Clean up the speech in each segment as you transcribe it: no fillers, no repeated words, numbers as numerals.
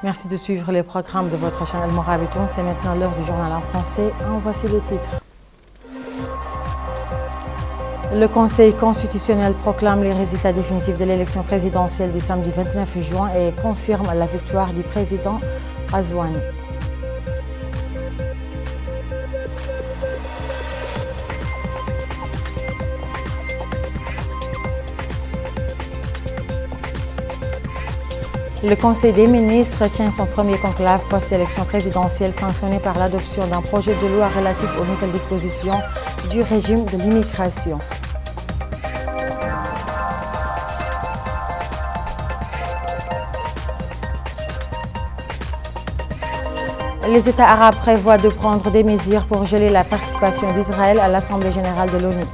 Merci de suivre les programmes de votre chaîne Al-Mourabitoun. C'est maintenant l'heure du journal en français. En voici les titres. Le Conseil constitutionnel proclame les résultats définitifs de l'élection présidentielle du samedi 29 juin et confirme la victoire du président Ghazouani. Le Conseil des ministres tient son premier conclave post-élection présidentielle sanctionné par l'adoption d'un projet de loi relatif aux nouvelles dispositions du régime de l'immigration. Les États arabes prévoient de prendre des mesures pour geler la participation d'Israël à l'Assemblée générale de l'ONU.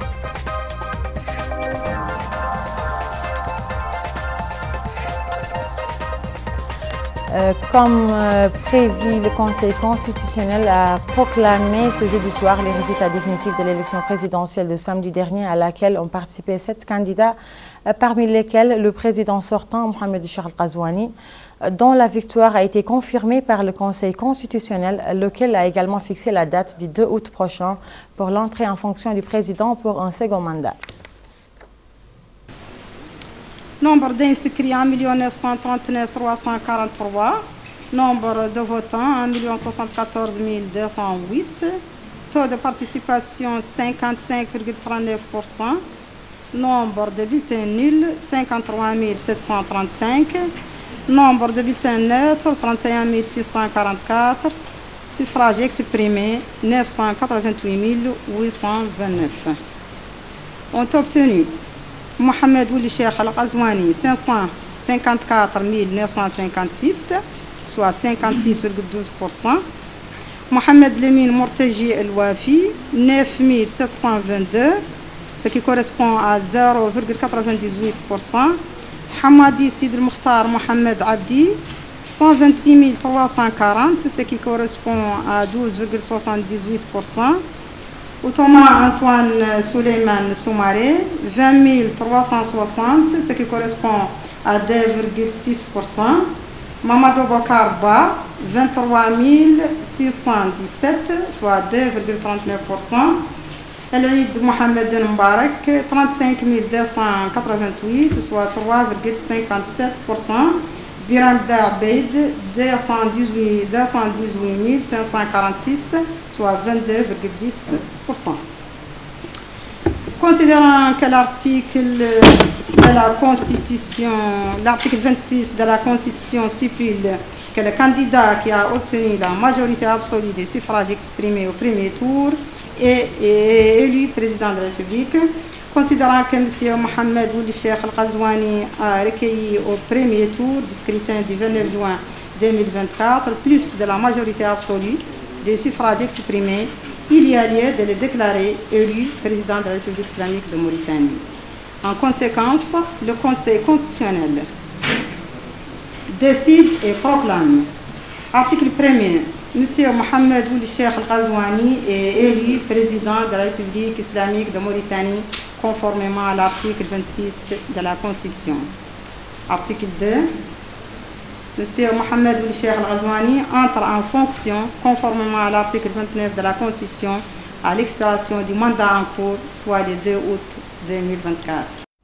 Comme prévu, le Conseil constitutionnel a proclamé ce jeudi soir les résultats définitifs de l'élection présidentielle de samedi dernier à laquelle ont participé 7 candidats, parmi lesquels le président sortant, Mohamed Ghazouani, dont la victoire a été confirmée par le Conseil constitutionnel, lequel a également fixé la date du 2 août prochain pour l'entrée en fonction du président pour un second mandat. Nombre d'inscrits 1 939 343. Nombre de votants 1 074 208. Taux de participation 55,39%. Nombre de bulletins nuls 53 735. Nombre de bulletins neutres 31 644. Suffrages exprimés 988 829. Ont obtenu Mohamed Ould Cheikh Al-Ghazouani 554 956, soit 56,12%. Mohamed Lemine Mortaji El-Wafi 9 722, ce qui correspond à 0,98%. Hamadi Sid El-Mukhtar Mohamed Abdi 126 340, ce qui correspond à 12,78%. Thomas Antoine Suleiman Soumaré, 20 360, ce qui correspond à 2,6%. Mamadou Bokar Ba, 23 617, soit 2,39%. Elie Mohamed Mbarak, 35 288, soit 3,57%. Biram Dabeid, 218 546, soit 22,10%. Considérant que l'article 26 de la Constitution stipule que le candidat qui a obtenu la majorité absolue des suffrages exprimés au premier tour est élu président de la République, considérant que M. Mohamed Ould Cheikh Al-Ghazouani a recueilli au premier tour du scrutin du 29 juin 2024 plus de la majorité absolue des suffrages exprimés, il y a lieu de le déclarer élu président de la République islamique de Mauritanie. En conséquence, le Conseil constitutionnel décide et proclame. Article 1er. M. Mohamed Ould Cheikh Al-Ghazouani est élu président de la République islamique de Mauritanie conformément à l'article 26 de la Constitution. Article 2. M. Mohamed Ould Cheikh Al-Ghazouani entre en fonction conformément à l'article 29 de la Constitution à l'expiration du mandat en cours, soit le 2 août 2024.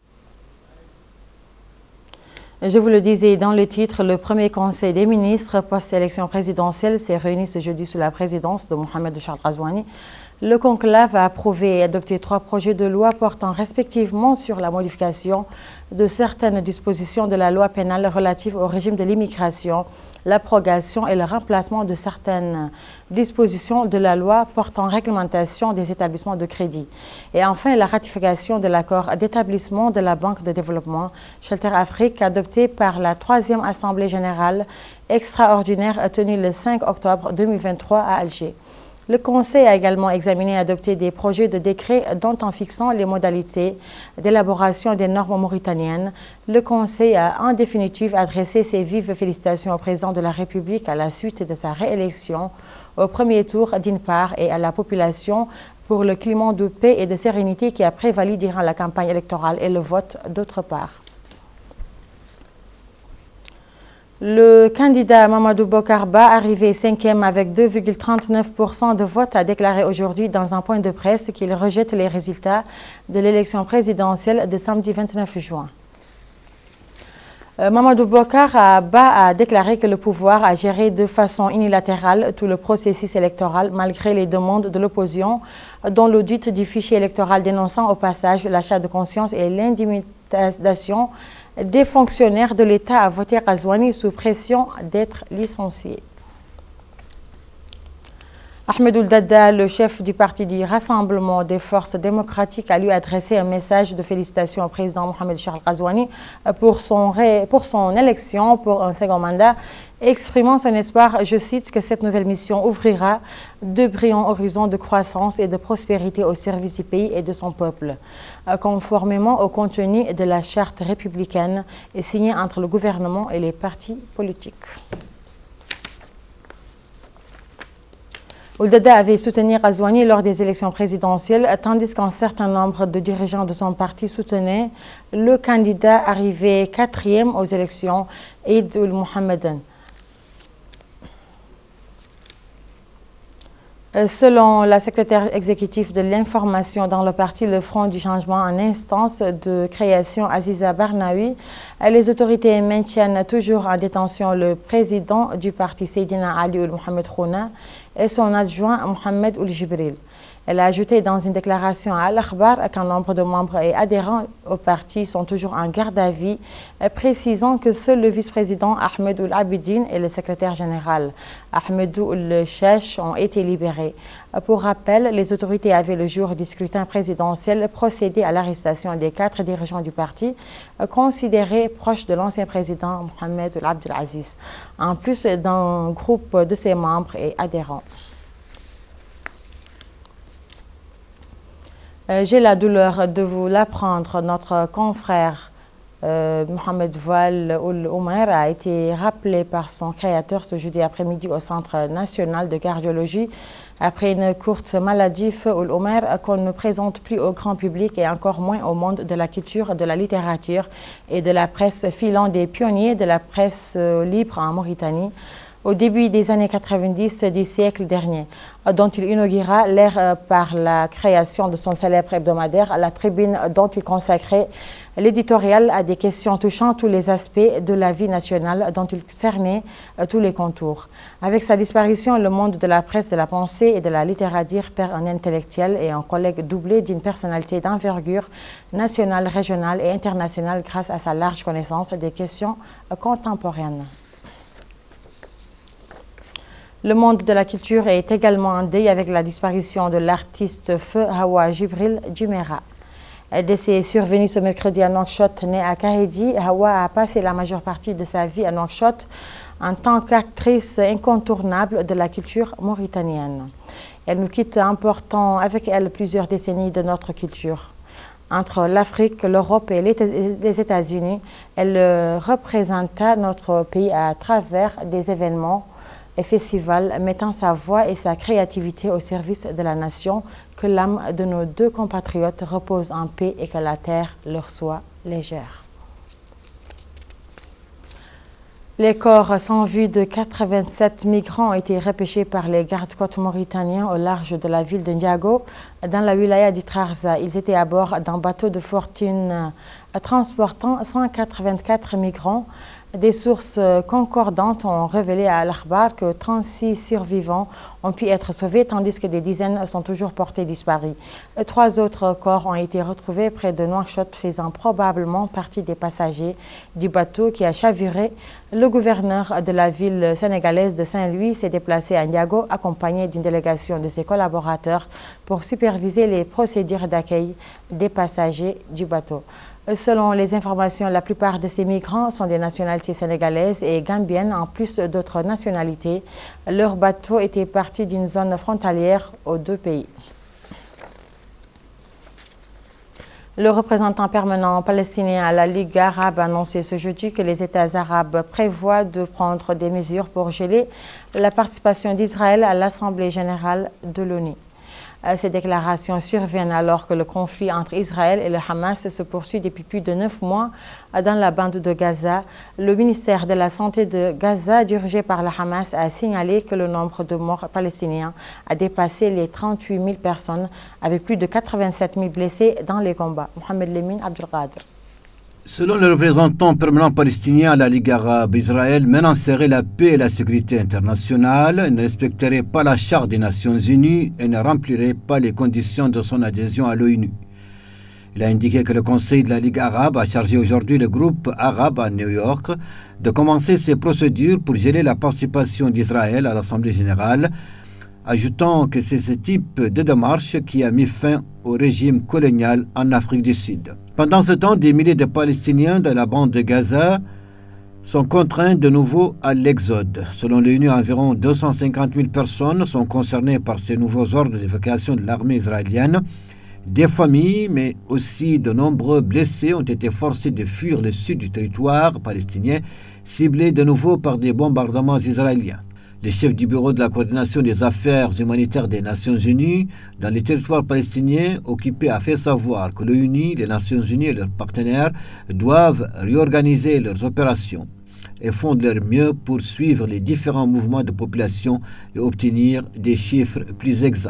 Je vous le disais dans le titre, le premier conseil des ministres post-élection présidentielle s'est réuni ce jeudi sous la présidence de Mohamed Ghazouani. Le conclave a approuvé et adopté 3 projets de loi portant respectivement sur la modification de certaines dispositions de la loi pénale relative au régime de l'immigration, l'abrogation et le remplacement de certaines dispositions de la loi portant réglementation des établissements de crédit. Et enfin, la ratification de l'accord d'établissement de la Banque de développement Shelter Afrique adopté par la 3e Assemblée générale extraordinaire tenue le 5 octobre 2023 à Alger. Le Conseil a également examiné et adopté des projets de décret dont en fixant les modalités d'élaboration des normes mauritaniennes, le Conseil a en définitive adressé ses vives félicitations au président de la République à la suite de sa réélection au premier tour d'une part et à la population pour le climat de paix et de sérénité qui a prévalu durant la campagne électorale et le vote d'autre part. Le candidat Mamadou Bokar Ba, arrivé 5e avec 2,39% de vote, a déclaré aujourd'hui dans un point de presse qu'il rejette les résultats de l'élection présidentielle de samedi 29 juin. Mamadou Bokar Ba a déclaré que le pouvoir a géré de façon unilatérale tout le processus électoral malgré les demandes de l'opposition, dont l'audit du fichier électoral dénonçant au passage l'achat de conscience et l'intimidation des fonctionnaires de l'État à voter Ghazouani sous pression d'être licenciés. Ahmed Ould Daddah, le chef du parti du Rassemblement des forces démocratiques, a lui adressé un message de félicitations au président Mohamed Charles Ghazouani pour son élection pour un second mandat, exprimant son espoir, je cite, que cette nouvelle mission ouvrira de brillants horizons de croissance et de prospérité au service du pays et de son peuple, conformément au contenu de la charte républicaine et signée entre le gouvernement et les partis politiques. Ould Daddah avait soutenu Ghazouani lors des élections présidentielles, tandis qu'un certain nombre de dirigeants de son parti soutenaient le candidat arrivé 4e aux élections, Eid Mohammedan. Selon la secrétaire exécutive de l'information dans le parti Le Front du Changement en instance de création Aziza Barnaoui, les autorités maintiennent toujours en détention le président du parti Seydina Ali Ould Mohamed Khouna et son adjoint Mohamed Ould Jibril. Elle a ajouté dans une déclaration à l'Akhbar qu'un nombre de membres et adhérents au parti sont toujours en garde à vue, précisant que seul le vice-président Ahmed Ould Abidine et le secrétaire général Ahmed Ould Cheich ont été libérés. Pour rappel, les autorités avaient le jour du scrutin présidentiel procédé à l'arrestation des 4 dirigeants du parti, considérés proches de l'ancien président Mohamed Ould Abdel Aziz, en plus d'un groupe de ses membres et adhérents. J'ai la douleur de vous l'apprendre, notre confrère Mohamed Voile Ould Omer a été rappelé par son créateur ce jeudi après-midi au Centre national de cardiologie après une courte maladie. Feu Ould Omer, qu'on ne présente plus au grand public et encore moins au monde de la culture, de la littérature et de la presse, filant des pionniers de la presse libre en Mauritanie au début des années 90 du siècle dernier, dont il inaugura l'ère par la création de son célèbre hebdomadaire, La Tribune, dont il consacrait l'éditorial à des questions touchant tous les aspects de la vie nationale, dont il cernait tous les contours. Avec sa disparition, le monde de la presse, de la pensée et de la littérature perd un intellectuel et un collègue doublé d'une personnalité d'envergure nationale, régionale et internationale grâce à sa large connaissance des questions contemporaines. Le monde de la culture est également en deuil avec la disparition de l'artiste Feu Hawa Jibril Djumera. Décès survenu ce mercredi à Nouakchott, né à Kahedi, Hawa a passé la majeure partie de sa vie à Nouakchott en tant qu'actrice incontournable de la culture mauritanienne. Elle nous quitte emportant avec elle plusieurs décennies de notre culture. Entre l'Afrique, l'Europe et les États-Unis, elle représenta notre pays à travers des événements et festivals mettant sa voix et sa créativité au service de la nation. Que l'âme de nos deux compatriotes repose en paix et que la terre leur soit légère. Les corps sans vue de 87 migrants ont été repêchés par les gardes-côtes mauritaniens au large de la ville de Ndiago, dans la wilaya du Trarza. Ils étaient à bord d'un bateau de fortune transportant 184 migrants. Des sources concordantes ont révélé à l'Akhbar que 36 survivants ont pu être sauvés, tandis que des dizaines sont toujours portés disparus. 3 autres corps ont été retrouvés près de Nouakchott, faisant probablement partie des passagers du bateau qui a chaviré. Le gouverneur de la ville sénégalaise de Saint-Louis s'est déplacé à Ndiago, accompagné d'une délégation de ses collaborateurs, pour superviser les procédures d'accueil des passagers du bateau. Selon les informations, la plupart de ces migrants sont des nationalités sénégalaises et gambiennes, en plus d'autres nationalités. Leur bateau était parti d'une zone frontalière aux 2 pays. Le représentant permanent palestinien à la Ligue arabe a annoncé ce jeudi que les États arabes prévoient de prendre des mesures pour geler la participation d'Israël à l'Assemblée générale de l'ONU. Ces déclarations surviennent alors que le conflit entre Israël et le Hamas se poursuit depuis plus de 9 mois dans la bande de Gaza. Le ministère de la Santé de Gaza, dirigé par le Hamas, a signalé que le nombre de morts palestiniens a dépassé les 38 000 personnes, avec plus de 87 000 blessés dans les combats. Mohamed Lemine Abdelkader. Selon le représentant permanent palestinien à la Ligue arabe, Israël menacerait la paix et la sécurité internationale, ne respecterait pas la Charte des Nations Unies et ne remplirait pas les conditions de son adhésion à l'ONU. Il a indiqué que le Conseil de la Ligue arabe a chargé aujourd'hui le groupe arabe à New York de commencer ses procédures pour geler la participation d'Israël à l'Assemblée générale, ajoutant que c'est ce type de démarche qui a mis fin au régime colonial en Afrique du Sud. Pendant ce temps, des milliers de Palestiniens de la bande de Gaza sont contraints de nouveau à l'exode. Selon l'ONU, environ 250 000 personnes sont concernées par ces nouveaux ordres d'évacuation de l'armée israélienne. Des familles, mais aussi de nombreux blessés ont été forcés de fuir le sud du territoire palestinien, ciblés de nouveau par des bombardements israéliens. Le chef du bureau de la coordination des affaires humanitaires des Nations Unies dans les territoires palestiniens occupés a fait savoir que l'ONU, les Nations Unies et leurs partenaires doivent réorganiser leurs opérations et font de leur mieux pour suivre les différents mouvements de population et obtenir des chiffres plus exacts.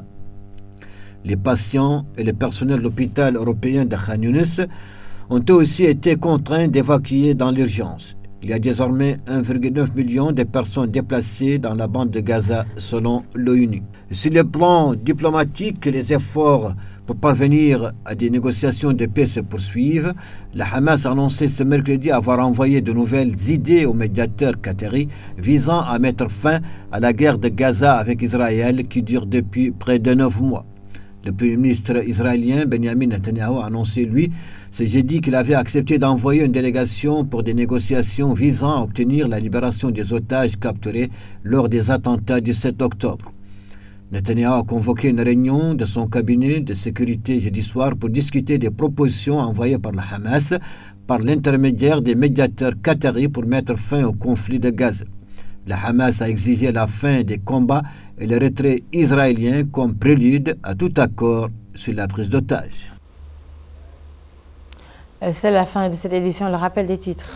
Les patients et le personnel de l'hôpital européen de Khan Younis ont aussi été contraints d'évacuer dans l'urgence. Il y a désormais 1,9 million de personnes déplacées dans la bande de Gaza selon l'ONU. Sur le plan diplomatique, les efforts pour parvenir à des négociations de paix se poursuivent. La Hamas a annoncé ce mercredi avoir envoyé de nouvelles idées au médiateur qatari visant à mettre fin à la guerre de Gaza avec Israël qui dure depuis près de 9 mois. Le Premier ministre israélien Benjamin Netanyahu a annoncé, lui, ce jeudi qu'il avait accepté d'envoyer une délégation pour des négociations visant à obtenir la libération des otages capturés lors des attentats du 7 octobre. Netanyahu a convoqué une réunion de son cabinet de sécurité jeudi soir pour discuter des propositions envoyées par la Hamas par l'intermédiaire des médiateurs qataris pour mettre fin au conflit de Gaza. La Hamas a exigé la fin des combats et le retrait israélien comme prélude à tout accord sur la prise d'otages. C'est la fin de cette édition, le rappel des titres.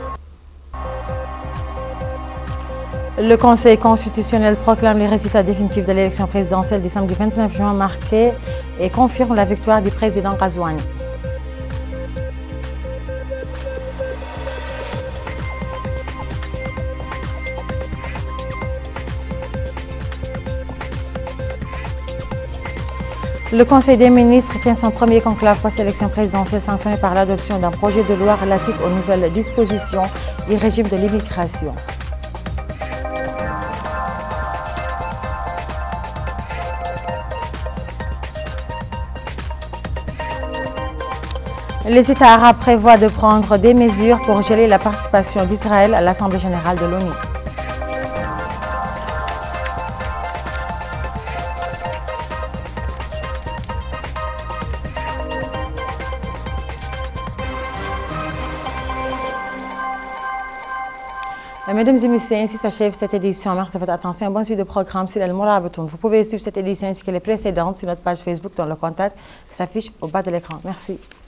Le Conseil constitutionnel proclame les résultats définitifs de l'élection présidentielle du samedi 29 juin marqué et confirme la victoire du président Ghazouani. Le Conseil des ministres tient son premier conclave post-élection présidentielle sanctionné par l'adoption d'un projet de loi relatif aux nouvelles dispositions du régime de l'immigration. Les États arabes prévoient de prendre des mesures pour geler la participation d'Israël à l'Assemblée générale de l'ONU. Mesdames et messieurs, ainsi s'achève cette édition. Merci de votre attention. Bonne suite de programme sur El Mourabitoun. Vous pouvez suivre cette édition ainsi que les précédentes sur notre page Facebook dont le contact s'affiche au bas de l'écran. Merci.